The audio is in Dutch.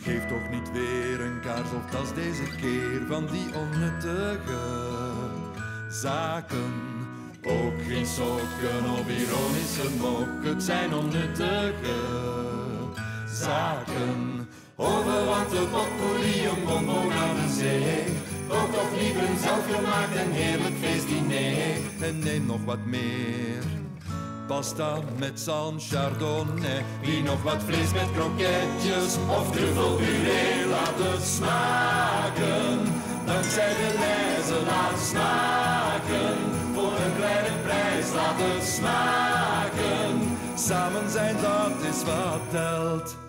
Geef toch niet weer een kaars of tas deze keer van die onnuttige zaken. Ook geen sokken of ironische mok, het zijn onnuttige zaken. Overwante potpourri, een bonbon aan de zee. Kook toch liever een zelfgemaakt en heerlijk feestdiner. En neem nog wat meer pasta met zalm chardonnay. Wie nog wat vlees met kroketjes of truffelpuree, laat het smaken. Dankzij de lijzen laat smaken. Voor een kleine prijs laat het smaken. Samen zijn, dat is wat telt.